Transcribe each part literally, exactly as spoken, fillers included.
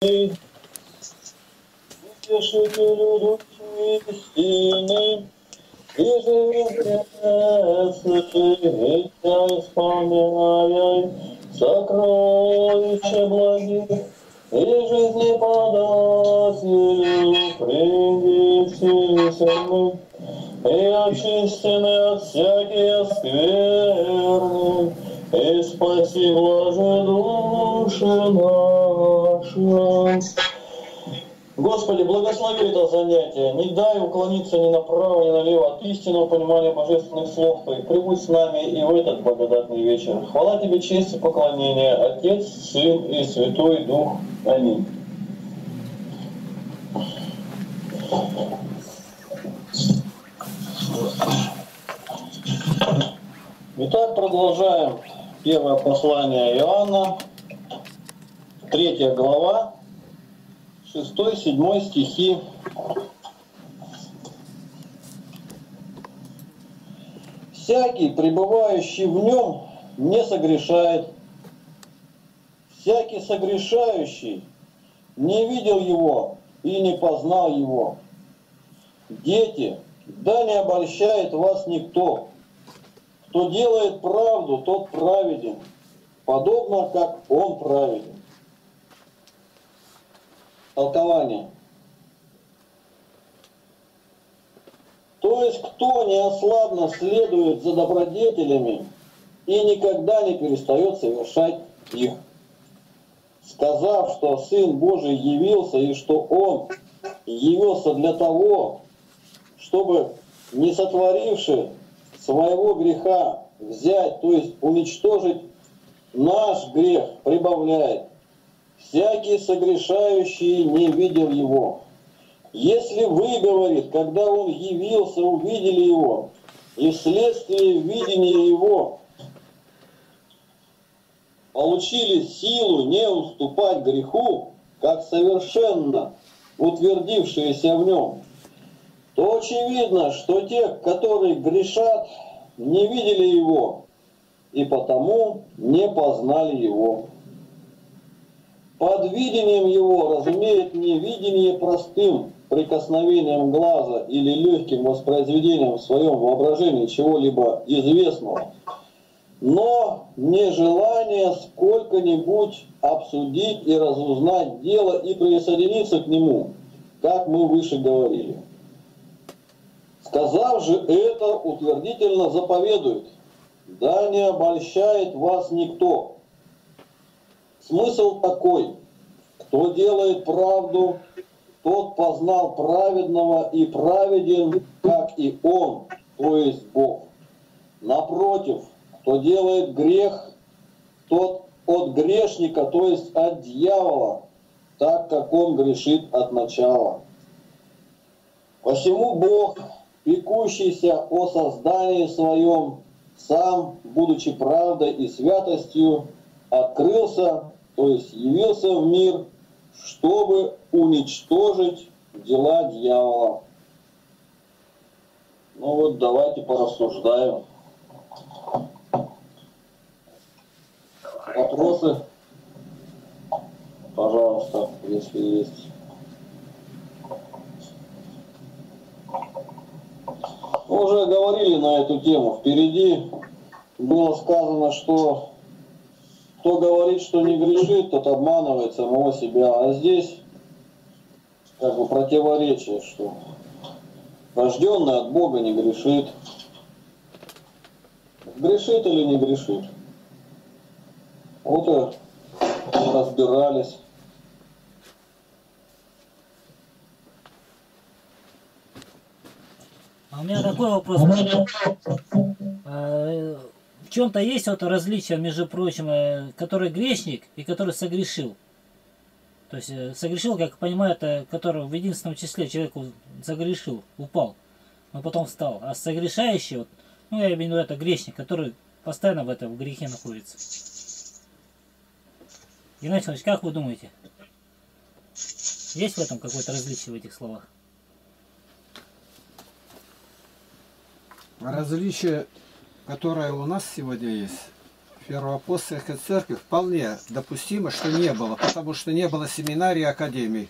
утешителю души истины, и живет життя исполняй сокровища благих, и жизни подателю принесися мы, и очищены от всякие скверны, и спаси блаже души наши. Господи, благослови это занятие, не дай уклониться ни направо, ни налево от истинного понимания божественных слов Твоих. Прибудь с нами и в этот благодатный вечер. Хвала Тебе, честь и поклонение, Отец, Сын и Святой Дух. Аминь. Итак, продолжаем первое послание Иоанна, третья глава, шестой-седьмой стихи. Всякий, пребывающий в нем, не согрешает. Всякий согрешающий не видел его и не познал его. Дети, да не обольщает вас никто. Кто делает правду, тот праведен, подобно как он праведен. Толкование. То есть, кто неослабно следует за добродетелями и никогда не перестает совершать их, сказав, что Сын Божий явился и что Он явился для того, чтобы, не сотворивши своего греха, взять, то есть уничтожить наш грех, прибавляет: всякий согрешающий не видел его. Если вы, говорит, когда он явился, увидели его, и вследствие видения его получили силу не уступать греху, как совершенно утвердившиеся в нем, то очевидно, что те, которые грешат, не видели его, и потому не познали его. Под видением его разумеет не видение простым прикосновением глаза или легким воспроизведением в своем воображении чего-либо известного, но нежелание сколько-нибудь обсудить и разузнать дело и присоединиться к нему, как мы выше говорили. Сказав же это, утвердительно заповедует: да не обольщает вас никто. Смысл такой: кто делает правду, тот познал праведного и праведен, как и он, то есть Бог. Напротив, кто делает грех, тот от грешника, то есть от дьявола, так как он грешит от начала. Посему Бог, пекущийся о создании своем, сам, будучи правдой и святостью, открылся, то есть явился в мир, чтобы уничтожить дела дьявола. Ну вот, давайте порассуждаем. Вопросы? Пожалуйста, если есть. Мы уже говорили на эту тему. Впереди было сказано, что кто говорит, что не грешит, тот обманывает самого себя. А здесь как бы противоречие, что рожденный от Бога не грешит. Грешит или не грешит? Вот и разбирались. А у меня такой вопрос. В чем-то есть вот различие, между прочим, который грешник и который согрешил. То есть согрешил, как понимаю, это который в единственном числе человеку загрешил, упал, но потом встал. А согрешающий, вот, ну я имею в виду, это грешник, который постоянно в этом в грехе находится. Геннадий Иванович, как вы думаете? Есть в этом какое-то различие в этих словах? Различие, которое у нас сегодня есть Первоапостольской церкви вполне допустимо, что не было, потому что не было семинарий и академий,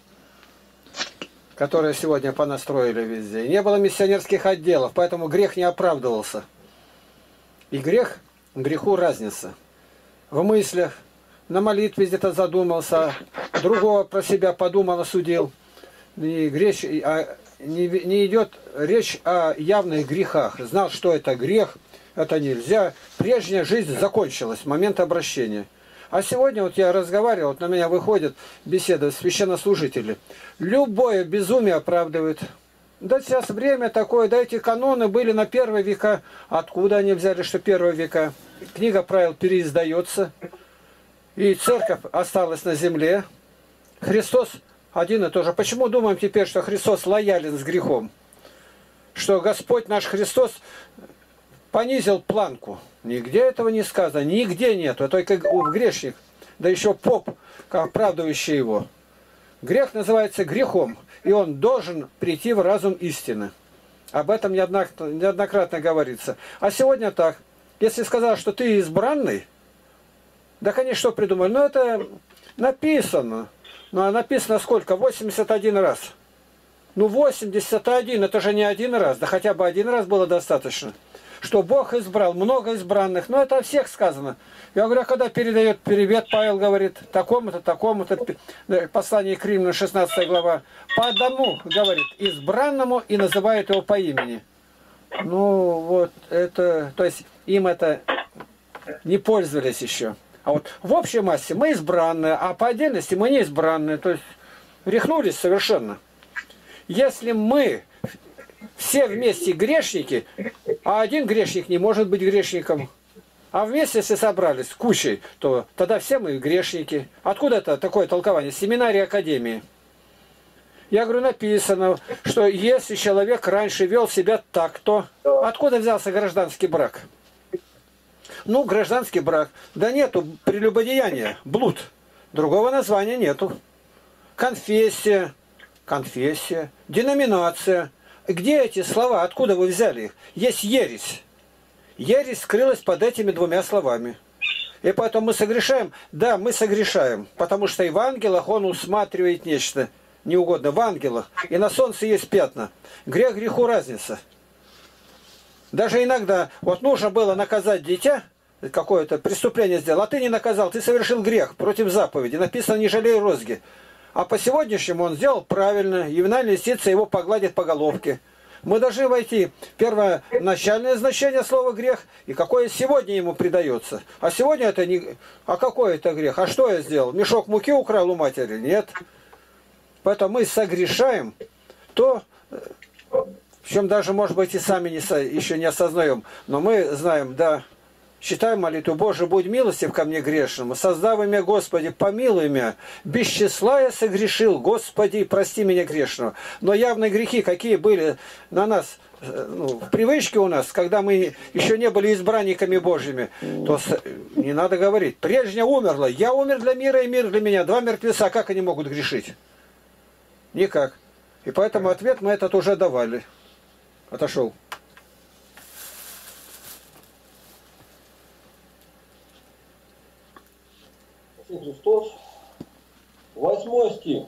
которые сегодня понастроили везде. И не было миссионерских отделов, поэтому грех не оправдывался. И грех, греху разница. В мыслях, на молитве где-то задумался, другого про себя подумал, осудил. И речь, а не, не идет речь о явных грехах. Знал, что это грех, это нельзя. Прежняя жизнь закончилась, момент обращения. А сегодня вот я разговаривал, вот на меня выходят беседы священнослужители. Любое безумие оправдывает. Да сейчас время такое, да эти каноны были на первые века. Откуда они взяли, что первые века? Книга правил переиздается. И церковь осталась на земле. Христос один и тот же. Почему думаем теперь, что Христос лоялен с грехом? Что Господь наш Христос понизил планку. Нигде этого не сказано, нигде нету. Только грешник, да еще поп, оправдывающий его. Грех называется грехом, и он должен прийти в разум истины. Об этом неоднократно говорится. А сегодня так. Если сказал, что ты избранный, да, конечно, что придумали? Ну, это написано. Ну, а написано сколько? восемьдесят один раз. Ну, восемьдесят один, это же не один раз. Да хотя бы один раз было достаточно. Что Бог избрал, много избранных. Но это о всех сказано. Я говорю, а когда передает привет, Павел говорит, такому-то, такому-то, послание к Римлянам, шестнадцатая глава, по одному, говорит, избранному и называет его по имени. Ну, вот это, то есть им это не пользовались еще. А вот в общей массе мы избранные, а по отдельности мы не избранные. То есть рехнулись совершенно. Если мы все вместе грешники, а один грешник не может быть грешником, а вместе если собрались кучей, то тогда все мы грешники. Откуда это такое толкование? Семинарии, академии. Я говорю, написано, что если человек раньше вел себя так, то откуда взялся гражданский брак? Ну, гражданский брак. Да нету прелюбодеяния, блуд. Другого названия нету. Конфессия, конфессия, деноминация. Где эти слова? Откуда вы взяли их? Есть ересь. Ересь скрылась под этими двумя словами. И поэтому мы согрешаем. Да, мы согрешаем. Потому что и в ангелах он усматривает нечто неугодное. В ангелах. И на солнце есть пятна. Грех греху разница. Даже иногда, вот нужно было наказать дитя, какое-то преступление сделал, а ты не наказал, ты совершил грех против заповеди. Написано, не жалей розги. А по сегодняшнему он сделал правильно. Ювенальная юстиция его погладит по головке. Мы должны войти первое начальное значение слова грех и какое сегодня ему придается. А сегодня это не... А какой это грех? А что я сделал? Мешок муки украл у матери? Нет. Поэтому мы согрешаем то, в чем даже, может быть, и сами не, еще не осознаем. Но мы знаем, да, читаем молитву: Боже, будь милостив ко мне грешному, создав имя Господи, помилуй меня, без числа я согрешил, Господи, прости меня грешного. Но явные грехи, какие были на нас, ну, в привычке у нас, когда мы еще не были избранниками Божьими, то не надо говорить, прежнее умерло, я умер для мира и мир для меня. Два мертвеца, как они могут грешить? Никак. И поэтому ответ мы этот уже давали. Отошел. Христос. Восьмой стих.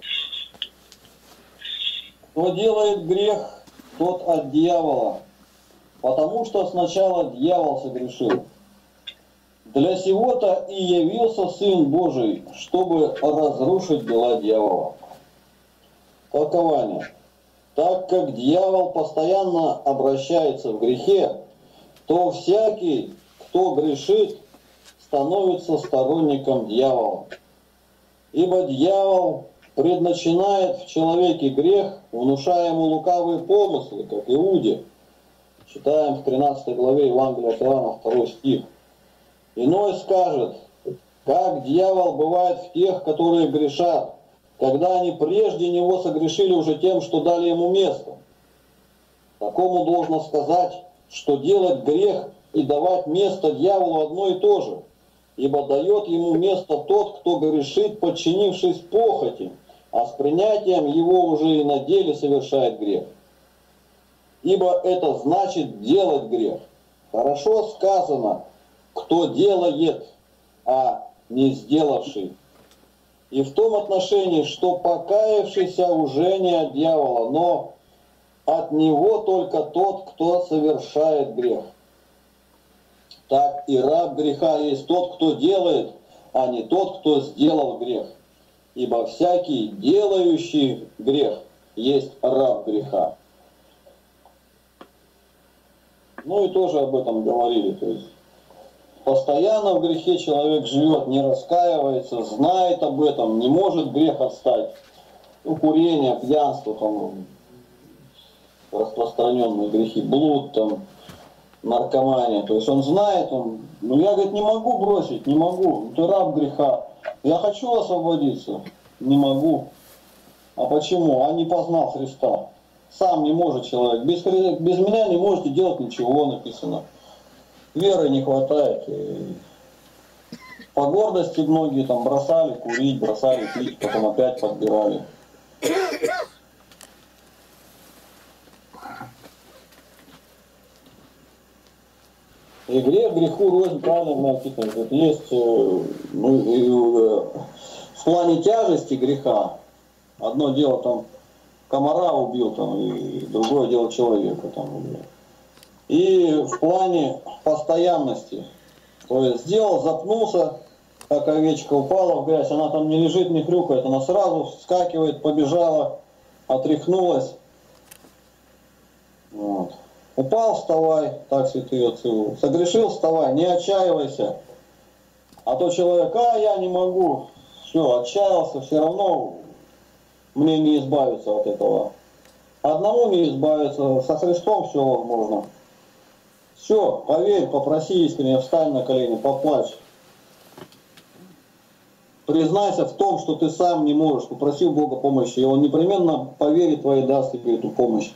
Кто делает грех, тот от дьявола, потому что сначала дьявол согрешил. Для сего-то и явился Сын Божий, чтобы разрушить дела дьявола. Толкование. Так как дьявол постоянно обращается в грехе, то всякий, кто грешит, становится сторонником дьявола. Ибо дьявол предначинает в человеке грех, внушая ему лукавые помыслы, как Иуде. Читаем в тринадцатой главе Евангелия от Иоанна, второй стих. Иной скажет, как дьявол бывает в тех, которые грешат, когда они прежде него согрешили уже тем, что дали ему место. Такому должно сказать, что делать грех и давать место дьяволу одно и то же, ибо дает ему место тот, кто грешит, подчинившись похоти, а с принятием его уже и на деле совершает грех. Ибо это значит делать грех. Хорошо сказано, кто делает, а не сделавший. И в том отношении, что покаявшийся уже не от дьявола, но от него только тот, кто совершает грех. Так и раб греха есть тот, кто делает, а не тот, кто сделал грех. Ибо всякий, делающий грех, есть раб греха. Ну и тоже об этом говорили. То есть постоянно в грехе человек живет, не раскаивается, знает об этом, не может грех отстать. Ну, курение, пьянство, там, распространенные грехи, блуд, там, наркомания. То есть он знает, он, ну я, говорит, не могу бросить, не могу, ты раб греха. Я хочу освободиться, не могу. А почему? А не познал Христа. Сам не может человек. Без, без меня не можете делать ничего, написано. Веры не хватает. И по гордости многие там бросали курить, бросали пить, потом опять подбирали. И грех греху рознь, правильно написано. Есть ну, в плане тяжести греха. Одно дело там комара убил, там, и другое дело человека там убил. И в плане постоянности. То есть сделал, запнулся, как овечка упала в грязь, она там не лежит, не хрюкает, она сразу вскакивает, побежала, отряхнулась. Вот. Упал, вставай, так святые отцы. Согрешил, вставай, не отчаивайся. А то человек, а я не могу, все, отчаялся, все равно мне не избавиться от этого. Одному не избавиться, со Христом все возможно. Все, поверь, попроси искренне, встань на колени, поплачь. Признайся в том, что ты сам не можешь, попроси у Бога помощи, и Он непременно по вере твоей даст тебе эту помощь.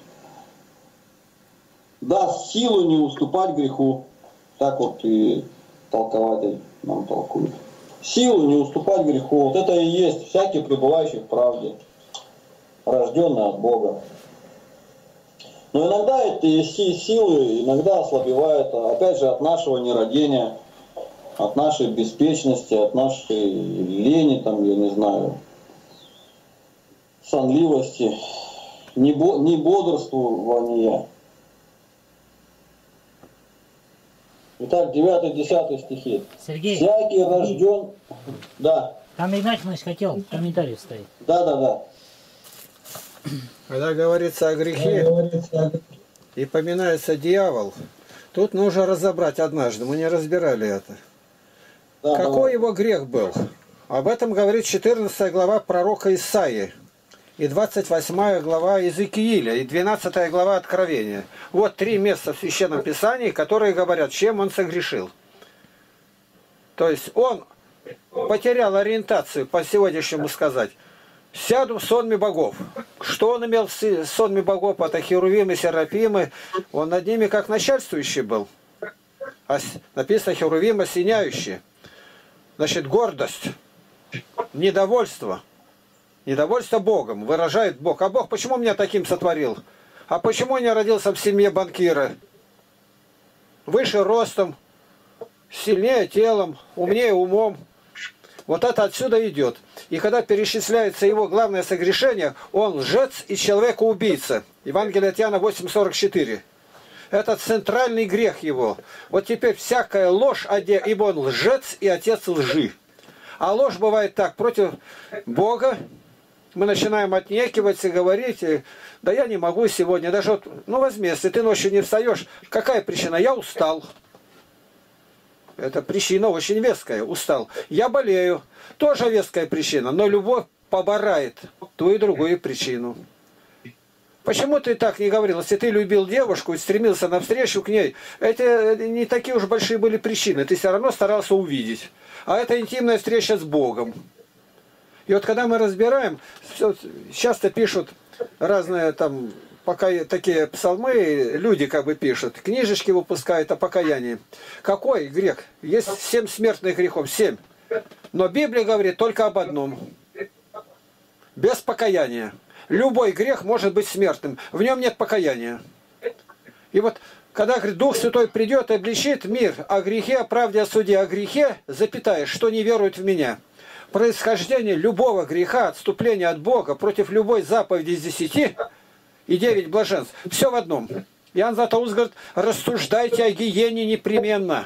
Даст силу не уступать греху. Так вот и толкователь нам толкует. Силу не уступать греху. Вот это и есть всякий пребывающий в правде, рожденный от Бога. Но иногда эти силы иногда ослабевают, опять же, от нашего нерадения, от нашей беспечности, от нашей лени, там, я не знаю, сонливости, небодрствования. Итак, девятый-десятый стихи. Сергей. Всякий рожден... Да. Там Игнатьевич хотел комментарий вставить. Да, да, да. Когда говорится о грехе и поминается дьявол, тут нужно разобрать однажды, мы не разбирали это. Да, Какой давай. его грех был? Об этом говорит четырнадцатая глава пророка Исаии, и двадцать восьмая глава Иезекииля, и двенадцатая глава Откровения. Вот три места в Священном Писании, которые говорят, чем он согрешил. То есть он потерял ориентацию, по сегодняшнему сказать, сяду в сонме богов. Что он имел в сонме богов? Это Херувимы, Серафимы. Он над ними как начальствующий был. А написано Херувим осеняющие. Значит, гордость, недовольство. Недовольство Богом выражает Бог. А Бог почему меня таким сотворил? А почему я родился в семье банкира? Выше ростом, сильнее телом, умнее умом. Вот это отсюда идет. И когда перечисляется его главное согрешение, он лжец и человека-убийца. Евангелие от Иоанна восемь сорок четыре. Это центральный грех его. Вот теперь всякая ложь, ибо он лжец и отец лжи. А ложь бывает так, против Бога. Мы начинаем отнекиваться и говорить, да я не могу сегодня. Даже вот, ну возьми, если ты ночью не встаешь, какая причина? Я устал. Это причина очень веская, устал. Я болею. Тоже веская причина, но любовь поборает ту и другую причину. Почему ты так не говорил? Если ты любил девушку и стремился навстречу к ней, это не такие уж большие были причины. Ты все равно старался увидеть. А это интимная встреча с Богом. И вот когда мы разбираем, часто пишут разные там... Пока такие псалмы, люди как бы пишут, книжечки выпускают о покаянии. Какой грех? Есть семь смертных грехов, семь. Но Библия говорит только об одном. Без покаяния. Любой грех может быть смертным. В нем нет покаяния. И вот когда, говорит, Дух Святой придет и обличит мир о грехе, о правде, о суде, о грехе, запятая, что не верует в меня. Происхождение любого греха, отступление от Бога против любой заповеди из десяти и девять блаженств. Все в одном. Иоанн Златоуст говорит, рассуждайте о гиене непременно.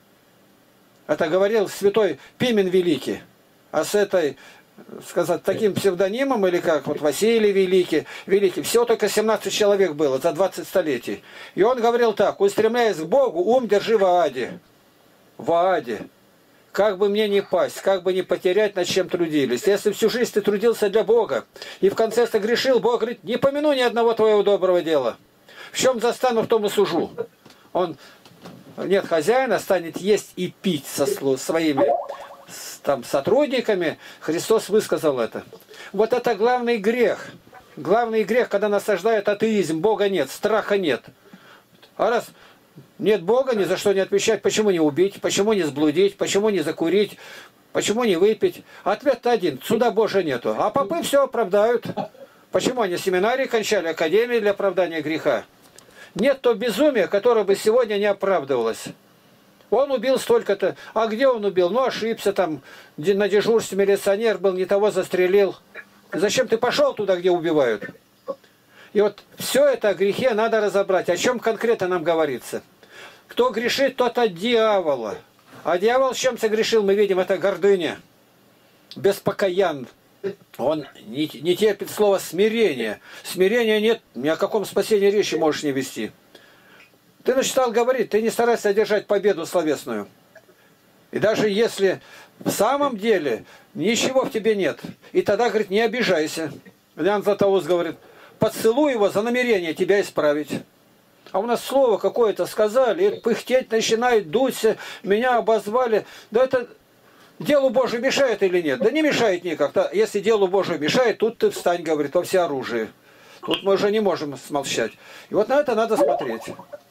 Это говорил святой Пимен Великий. А с этой, сказать, таким псевдонимом, или как, вот Василий Великий, Великий, всего только семнадцать человек было за двадцать столетий. И он говорил так, устремляясь к Богу, ум держи в Ааде. В Ааде. Как бы мне не пасть, как бы не потерять, над чем трудились. Если всю жизнь ты трудился для Бога, и в конце согрешил, Бог говорит, не помяну ни одного твоего доброго дела. В чем застану, в том и сужу. Он, нет хозяина, станет есть и пить со своими там, сотрудниками. Христос высказал это. Вот это главный грех. Главный грех, когда насаждают атеизм. Бога нет, страха нет. А раз нет Бога, ни за что не отвечать, почему не убить, почему не сблудить, почему не закурить, почему не выпить. Ответ-то один, суда Божия нету. А попы все оправдают. Почему они семинарии кончали, академии для оправдания греха? Нет то безумия, которое бы сегодня не оправдывалось. Он убил столько-то. А где он убил? Ну, ошибся там. На дежурстве милиционер был, не того застрелил. Зачем ты пошел туда, где убивают? И вот все это о грехе надо разобрать. О чем конкретно нам говорится? Кто грешит, тот от дьявола. А дьявол с чем согрешил, мы видим, это гордыня. Беспокоян. Он не, не терпит слова смирение. Смирения нет, ни о каком спасении речи можешь не вести. Ты начитал говорить, ты не старайся одержать победу словесную. И даже если в самом деле ничего в тебе нет, и тогда, говорит, не обижайся. Иоанн Златоуст говорит, поцелуй его за намерение тебя исправить. А у нас слово какое-то сказали, и пыхтеть начинает, дуться, меня обозвали. Да это делу Божию мешает или нет? Да не мешает никак. Если делу Божию мешает, тут ты встань, говорит, во всеоружие. Тут мы уже не можем смолчать. И вот на это надо смотреть.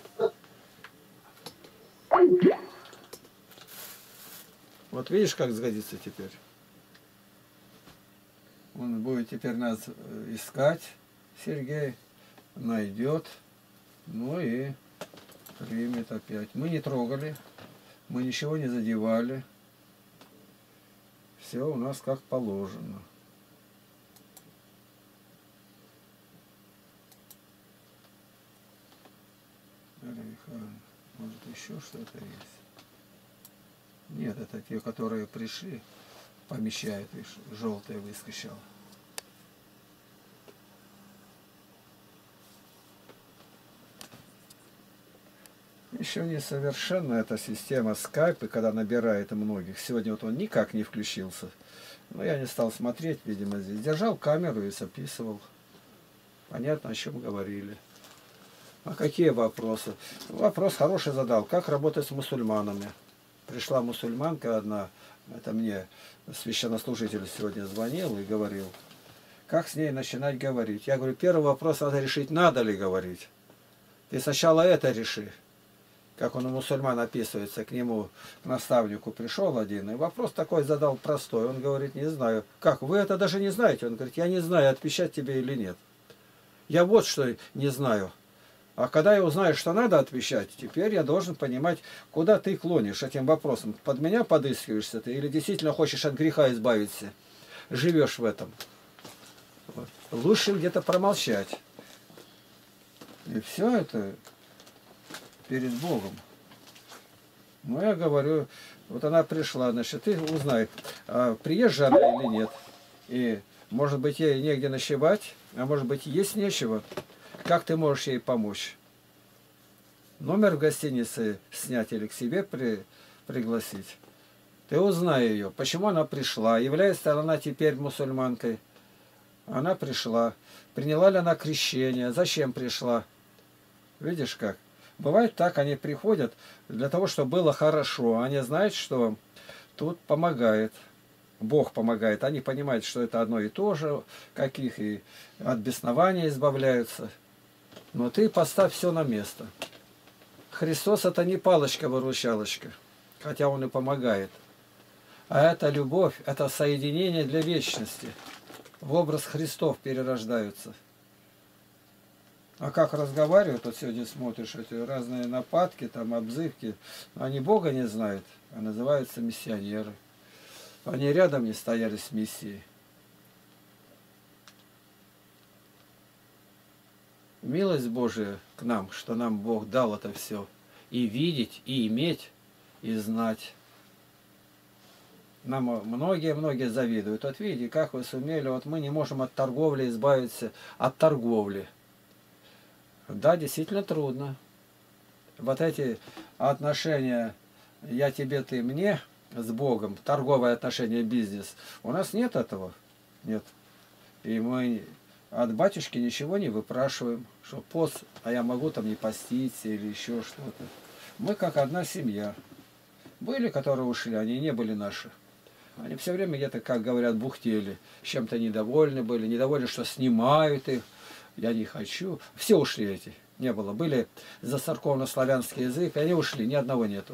Вот видишь, как сгодится теперь? Он будет теперь нас искать, Сергей, найдет, ну и примет опять. Мы не трогали, мы ничего не задевали. Все у нас как положено. Может еще что-то есть? Нет, это те, которые пришли, помещают, видишь, желтое выскочило. Еще не совершенна эта система скайп, и когда набирает многих. Сегодня вот он никак не включился. Но я не стал смотреть, видимо, здесь. Держал камеру и записывал. Понятно, о чем говорили. А какие вопросы? Вопрос хороший задал. Как работать с мусульманами? Пришла мусульманка одна, это мне священнослужитель сегодня звонил и говорил, как с ней начинать говорить. Я говорю, первый вопрос надо решить, надо ли говорить. Ты сначала это реши. Как он у мусульман описывается, к нему, к наставнику пришел один, и вопрос такой задал простой. Он говорит, не знаю. Как, вы это даже не знаете? Он говорит, я не знаю, отвечать тебе или нет. Я вот что не знаю. А когда я узнаю, что надо отвечать, теперь я должен понимать, куда ты клонишь этим вопросом. Под меня подыскиваешься ты или действительно хочешь от греха избавиться? Живешь в этом. Вот. Лучше где-то промолчать. И все это перед Богом. Ну, я говорю, вот она пришла, значит, ты узнай, а приезжая она или нет. И, может быть, ей негде ночевать, а может быть, есть нечего. Как ты можешь ей помочь? Номер в гостинице снять или к себе при, пригласить? Ты узнай ее, почему она пришла, является ли она теперь мусульманкой. Она пришла. Приняла ли она крещение? Зачем пришла? Видишь как? Бывает так, они приходят для того, чтобы было хорошо. Они знают, что тут помогает. Бог помогает. Они понимают, что это одно и то же, каких и от беснования избавляются. Но ты поставь все на место. Христос это не палочка-выручалочка, хотя Он и помогает. А это любовь, это соединение для вечности. В образ Христов перерождаются. А как разговаривают, вот сегодня смотришь эти разные нападки, там обзывки, они Бога не знают, а называются миссионеры. Они рядом не стояли с миссией. Милость Божия к нам, что нам Бог дал это все. И видеть, и иметь, и знать. Нам многие-многие завидуют. Вот видите, как вы сумели, вот мы не можем от торговли избавиться, от торговли. Да, действительно трудно. Вот эти отношения «я тебе, ты мне» с Богом, торговые отношения, бизнес, у нас нет этого. Нет. И мы от батюшки ничего не выпрашиваем, что пост, а я могу там не поститься или еще что-то. Мы как одна семья. Были, которые ушли, они не были наши. Они все время где-то, как говорят, бухтели, чем-то недовольны были, недовольны, что снимают их. Я не хочу. Все ушли эти. Не было. Были за церковно-славянский язык, они ушли, ни одного нету.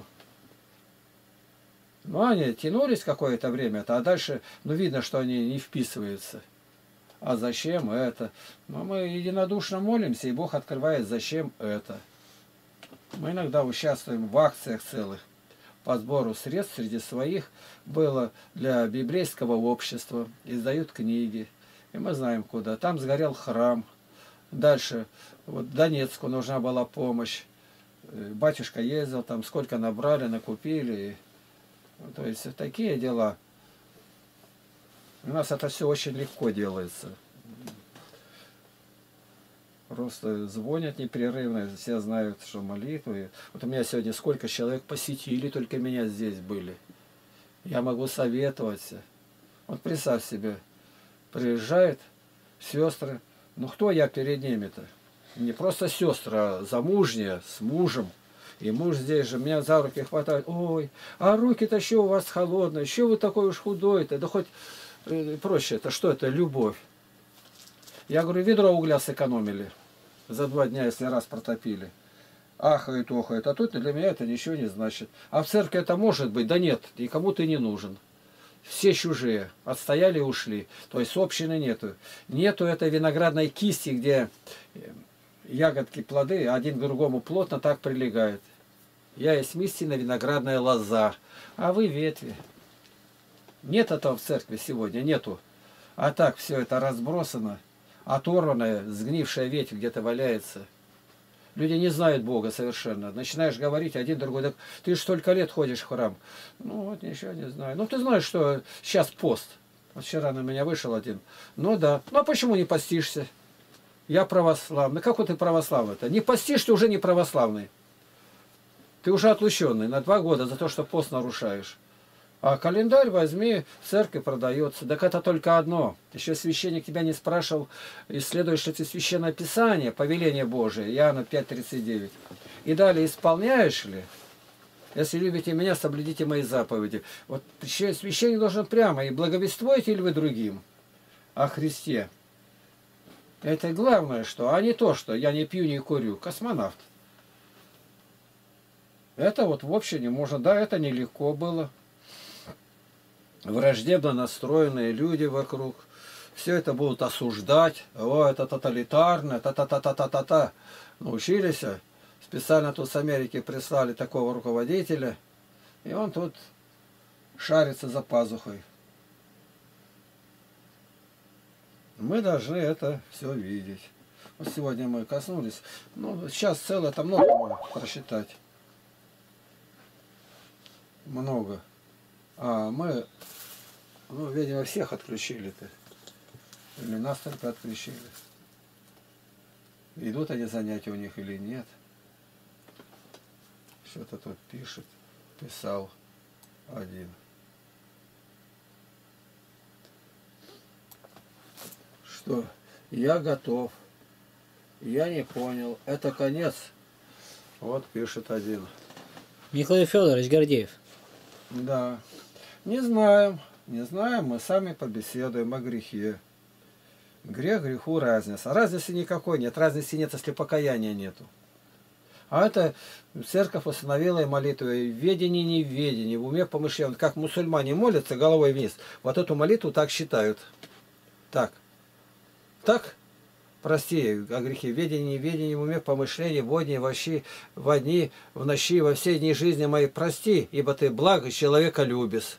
Ну, они тянулись какое-то время, а дальше, ну, видно, что они не вписываются. А зачем это? Но мы единодушно молимся, и Бог открывает, зачем это. Мы иногда участвуем в акциях целых по сбору средств среди своих. Было для библейского общества, издают книги. И мы знаем куда. Там сгорел храм. Дальше, вот Донецку нужна была помощь. Батюшка ездил, там сколько набрали, накупили. То есть такие дела. У нас это все очень легко делается. Просто звонят непрерывно, все знают, что молитвы. Вот у меня сегодня сколько человек посетили, только меня здесь были. Я могу советоваться. Вот представь себе, приезжают сестры. Ну кто я перед ними-то? Не просто сестра, а замужняя, с мужем. И муж здесь же меня за руки хватает. Ой, а руки-то что у вас холодные? Что вы такой уж худой-то? Да хоть э, проще, это что это? Любовь. Я говорю, ведро угля сэкономили. За два дня, если раз протопили. Ахает, охает. А тут для меня это ничего не значит. А в церкви это может быть? Да нет, никому ты не нужен. Все чужие. Отстояли и ушли. То есть общины нету. Нету этой виноградной кисти, где ягодки, плоды один к другому плотно так прилегают. Я есть истинно виноградная лоза. А вы ветви. Нет этого в церкви сегодня. Нету. А так все это разбросано. Оторванная, сгнившая ветвь где-то валяется. Люди не знают Бога совершенно. Начинаешь говорить один другой, так ты же столько лет ходишь в храм. Ну вот ничего не знаю. Ну ты знаешь, что сейчас пост. Вот вчера на меня вышел один. Ну да. Ну а почему не постишься? Я православный. Как вот ты православный-то? Не постишь, ты уже не православный. Ты уже отлученный на два года за то, что пост нарушаешь. А календарь возьми, в церкви продается. Так это только одно. Еще священник тебя не спрашивал, исследуешь ли ты Священное Писание, повеление Божие, Иоанна пять тридцать девять. И далее исполняешь ли? Если любите меня, соблюдите мои заповеди. Вот священник должен прямо, и благовествуете ли вы другим о Христе? Это главное, что, а не то, что я не пью, не курю. Космонавт. Это вот в общем не можно. Да, это нелегко было. Враждебно настроенные люди вокруг. Все это будут осуждать. О, это тоталитарно, та-та-та-та-та-та-та. Научились. Специально тут с Америки прислали такого руководителя. И он тут шарится за пазухой. Мы должны это все видеть. Вот сегодня мы коснулись. Ну, сейчас целое там много просчитать. Много. А мы, ну, видимо, всех отключили-то. Или нас только отключили. Идут они занятия у них или нет. Что-то тут пишет. Писал один. Что? Я готов. Я не понял. Это конец. Вот пишет один. Николай Федорович Гордеев. Да. Не знаем. Не знаем. Мы сами побеседуем о грехе. Грех греху разница. Разницы никакой нет. Разницы нет, если покаяния нету. А это церковь установила и молитву. И в ведении, не в ведении, в уме помышления. Как мусульмане молятся головой вниз. Вот эту молитву так считают. Так. Так? прости о грехе ведении, неведении, в уме, помышлении, в водне, во щи, во дни, в ночи, во все дни жизни моей, прости, ибо ты благ и человека любишь.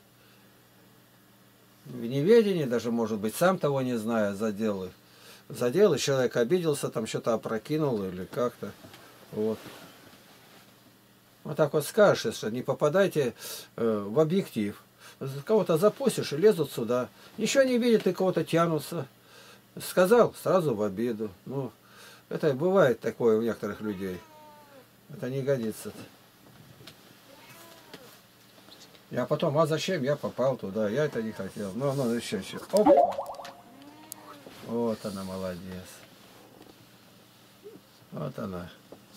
В неведении даже, может быть, сам того не зная, задел. Задел, и человек обиделся, там что-то опрокинул или как-то. Вот. Вот так вот скажешь, что не попадайте э, в объектив. Кого-то запустишь и лезут сюда. Ничего не видят и кого-то тянутся. Сказал, сразу в обиду. Ну, это бывает такое у некоторых людей. Это не годится. Я потом, а зачем я попал туда? Я это не хотел. Ну, ну, еще, еще. Опа. Вот она, молодец. Вот она.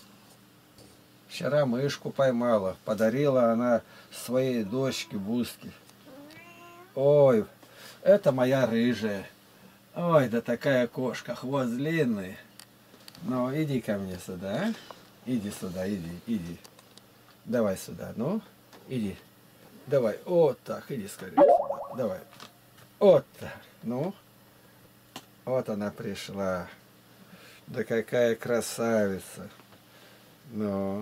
Вчера мышку поймала. Подарила она своей дочке Буске. Ой, это моя рыжая. Ой, да такая кошка, хвост длинный. Ну, иди ко мне сюда, а? Иди сюда, иди, иди. Давай сюда, ну, иди. Давай, вот так, иди скорее сюда. Давай. Вот так, ну. Вот она пришла. Да какая красавица. Ну.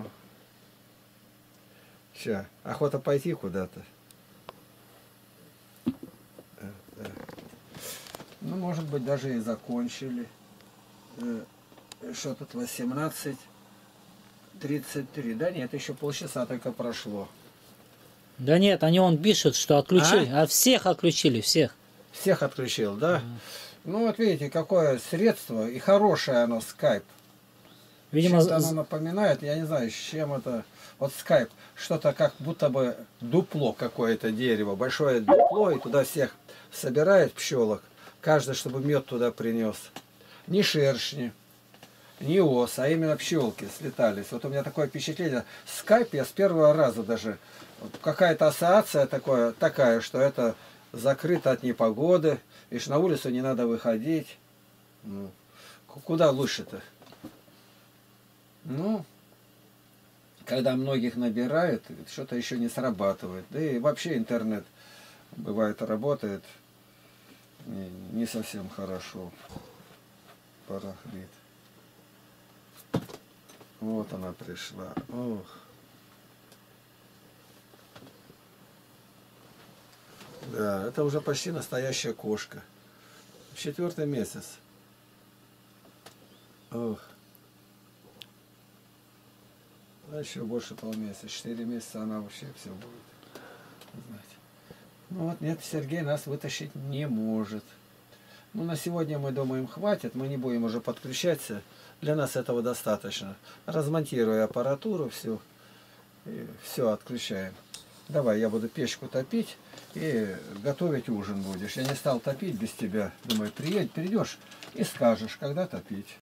Че, охота пойти куда-то? Ну, может быть, даже и закончили. Что тут, восемнадцать тридцать три. Да нет, еще полчаса только прошло. Да нет, они он пишут, что отключили. А, а всех отключили, всех. Всех отключил, да? Mm. Ну, вот видите, какое средство. И хорошее оно, скайп. Видимо, чем-то оно напоминает, я не знаю, с чем это. Вот скайп, что-то как будто бы дупло какое-то дерево. Большое дупло, и туда всех собирает пчелок. Каждый, чтобы мед туда принес. Не шершни, не ос, а именно пчелки слетались. Вот у меня такое впечатление. Скайп я с первого раза даже. Какая-то ассоциация такое, такая, что это закрыто от непогоды. И что на улицу не надо выходить. Ну, куда лучше-то? Ну, когда многих набирают, что-то еще не срабатывает. Да и вообще интернет бывает работает не, не совсем хорошо. Барахлит. Вот она пришла. Ох. Да, это уже почти настоящая кошка. Четвертый месяц. Ох. А еще больше полмесяца. Четыре месяца она вообще все будет. Знаете. Ну вот нет, Сергей нас вытащить не может. Ну на сегодня мы думаем хватит. Мы не будем уже подключаться. Для нас этого достаточно. Размонтируя аппаратуру всю. И все отключаем. Давай, я буду печку топить и готовить ужин будешь. Я не стал топить без тебя. Думаю, приедь, придешь и скажешь, когда топить.